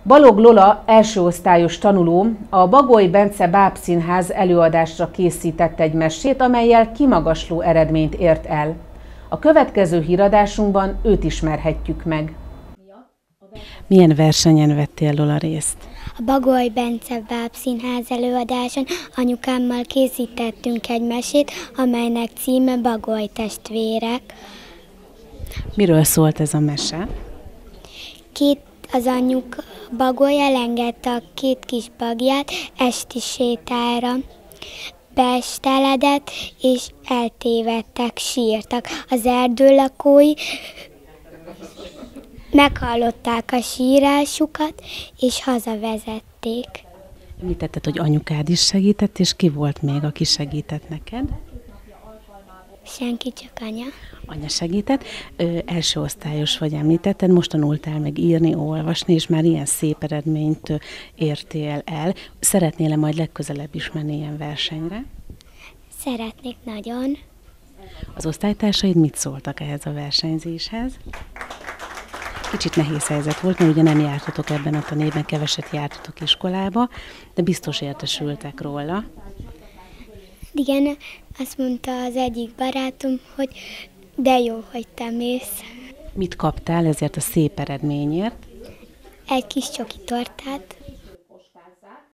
Balogh Lola elsőosztályos tanuló a Bagoly Bence Bábszínház előadásra készített egy mesét, amellyel kimagasló eredményt ért el. A következő híradásunkban őt ismerhetjük meg. Milyen versenyen vettél, Lola, részt? A Bagoly Bence Bábszínház előadáson anyukámmal készítettünk egy mesét, amelynek címe Bagoly testvérek. Miről szólt ez a mese? Az anyuka Bagoly elengedte a két kis bagját esti sétára. Beesteledett és eltévedtek, sírtak. Az erdő lakói meghallották a sírásukat, és hazavezették. Említetted, hogy anyukád is segített, és ki volt még, aki segített neked? Senki, csak anya. Anya segített. Első osztályos vagy, említetted, most tanultál meg írni, olvasni, és már ilyen szép eredményt értél el. Szeretnél-e majd legközelebb is menni ilyen versenyre? Szeretnék nagyon. Az osztálytársaid mit szóltak ehhez a versenyzéshez? Kicsit nehéz helyzet volt, mert ugye nem jártatok ebben a tanévben, keveset jártatok iskolába, de biztos értesültek róla. Igen, azt mondta az egyik barátom, hogy de jó, hogy te mész. Mit kaptál ezért a szép eredményért? Egy kis csoki tortát.